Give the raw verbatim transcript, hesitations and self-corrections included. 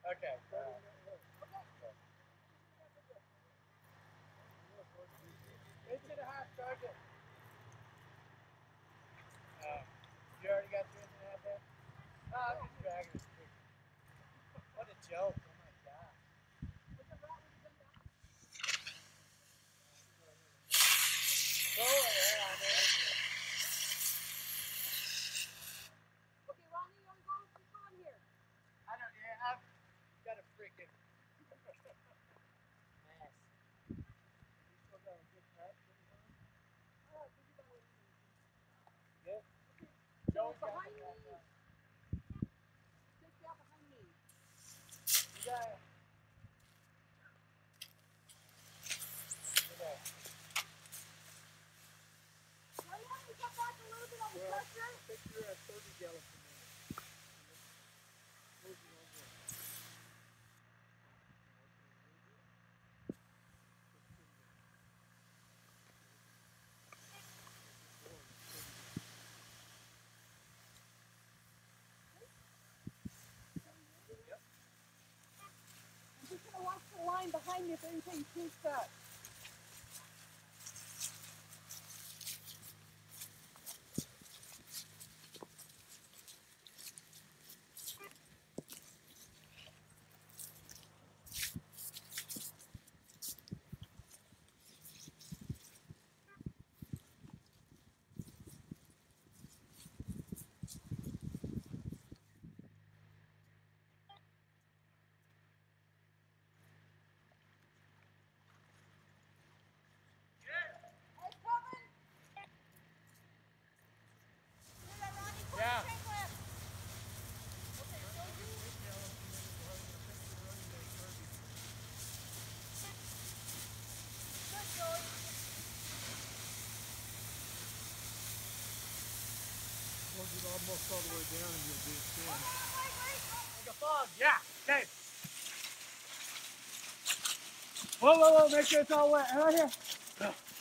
Okay. Uh, Eight and a half, Sergeant. Uh, you already got three and a half in? No, I'm just dragging it. What a joke. Oh my god. Go ahead, I know. Okay, Ronnie, you want to go? Come on here. I don't, yeah, I've got a freaking mess. You still got a good cut? Oh, did you buy it? Good? So Joey's got behind the me, back up. take you out behind me. You got it. Look at that. Now you want me to cut back a little bit on the Well, pressure? I think you're at thirty gallons per minute. Closing over. I'm just going to watch the line behind me if anything shoots up. Yeah. Close it almost all the way down and you'll be at ten. Like a fog. Yeah. Okay. Whoa, whoa, whoa. Make sure it's all wet. Right here.